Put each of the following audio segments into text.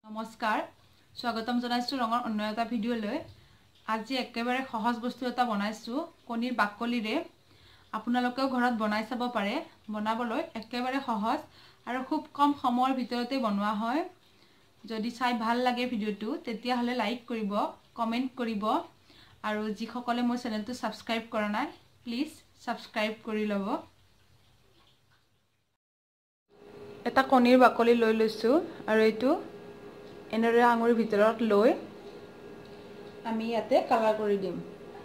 নমস্কাৰ স্বাগতম জনাইছো ৰঙৰ অন্য এটা ভিডিঅলৈ। আজি একেবাৰে সহজ বস্তু এটা বনাইছো কণীৰ বাকলিৰে। আপোনালোকেও ঘৰত বনাই চাব পাৰে। বনাবলৈ একেবাৰে সহজ আৰু খুব কম সময়ৰ ভিতৰতে বনোৱা হয়। যদি চাই ভাল লাগে ভিডিঅটো তেতিয়া হলে লাইক কৰিব, কমেন্ট কৰিব আৰু যিসকলে মোৰ চেনেলটো সাবস্ক্ৰাইব কৰা নাই প্লিজ সাবস্ক্ৰাইব কৰি লব। এটা কণীৰ বাকলি লৈ লৈছো আৰু এইটো এনেৰে আঙুলিৰ ভিতৰত লৈ আমি ইয়াতে কালাৰ কৰি দিম।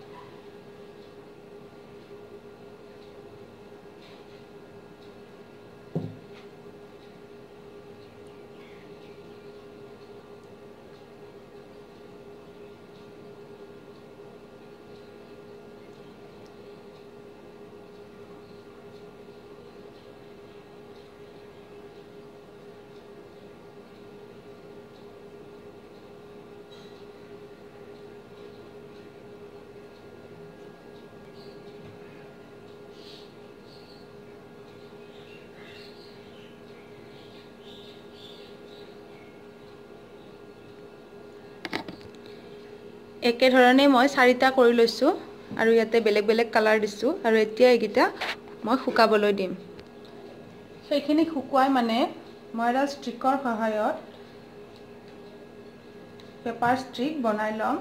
একে ধৰণে মই 4টা কৰি লৈছো আৰু ইয়াতে বেলেগ বেলেগ কালাৰ দিছো আৰু এতিয়া এইগিটা মই শুকাবলৈ দিম। সেইখিনি শুকুৱাই মানে মই এটা ষ্ট্ৰিকৰ সহায়ত পেপাৰ ষ্ট্ৰিক বনাই লম।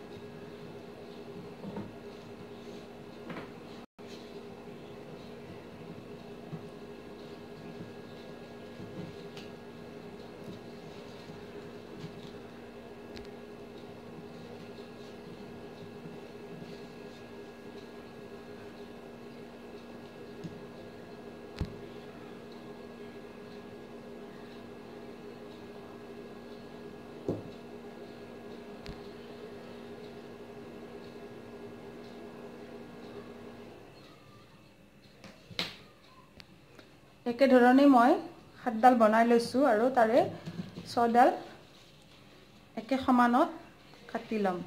একে ধৰণে মই 7ডাল বনাই লৈছো আৰু তাৰে 6ডাল একে সমানত কাটি লম।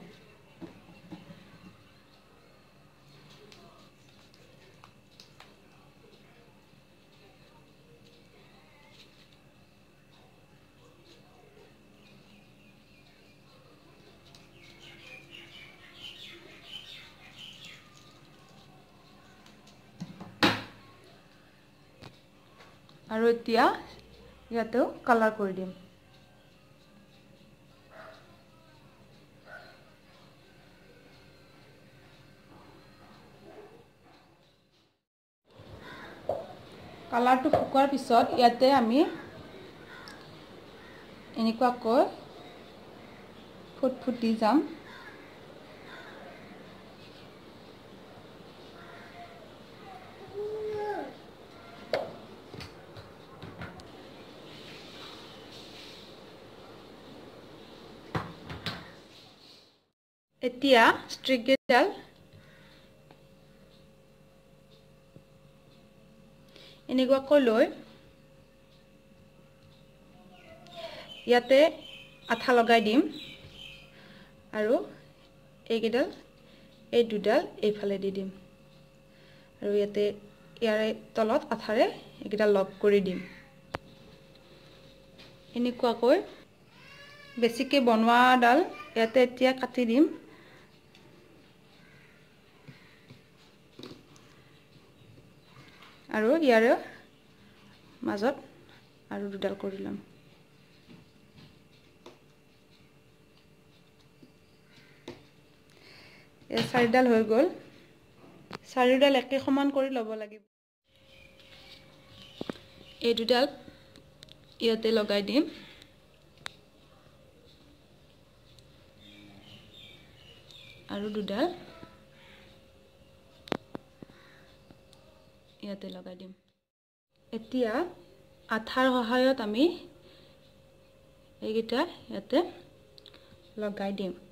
আৰু এতিয়া ইয়াতেও কালাৰ কৰি দিম। কালাৰটো শুকোৱাৰ পিছত ইয়াতে আমি এনেকুৱাকৈ ফুট দি যাম। এতিয়া ষ্ট্ৰিক গেডাল এনেকুৱাকৈ লৈ ইয়াতে আঠা লগাই দিম আৰু এইগিডাল এই দুডাল এইফালে দি দিম আৰু ইয়াতে ইয়াৰে তলত আঠাৰে এইগিডাল লক কৰি দিম। এনেকুৱাকৈ বেছিকে বনোৱাডাল ইয়াতে এতিয়া কাটি দিম। আৰু ইয়াৰে মাজত আৰু দুডাল কৰি লম। এই 4ডাল হৈ গ'ল। 4ডাল একে সমান কৰি ল'ব লাগিব। এই দুডাল ইয়াতে লগাই দিম আৰু দুডাল ইয়াতে লগাই দিম। এতিয়া আঠাৰ সহায়ত আমি এইগিটা ইয়াতে লগাই দিম।